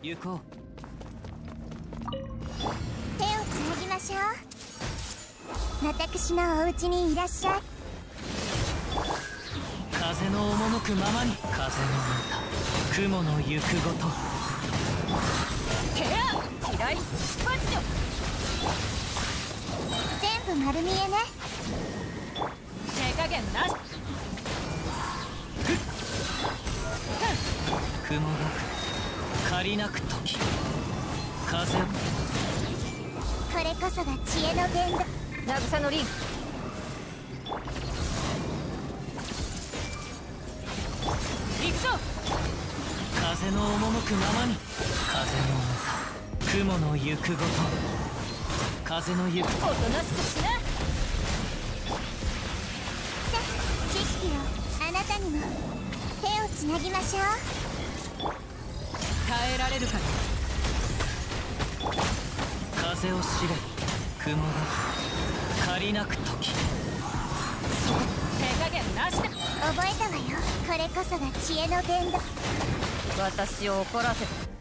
行こう。 手をつなぎましょう。私のお家にいらっしゃい。 風の赴くままに。風の歌、雲の行くごと。 ケア嫌い出発よ。 全部丸見えね。 手加減なし。 雲が借りなく時。風を。 これこそが知恵の伝道。 渚のリン行くぞ。 風の赴くままに。風の歌、雲の行くごと。風の行く。 おとなしくしな。 さあ、知識をあなたにも。手をつなぎましょう。 耐えられるか。 風を知れ。雲が借りなく時。 手加減なしで。 覚えたわよ。これこそが知恵の伝道。 私を怒らせて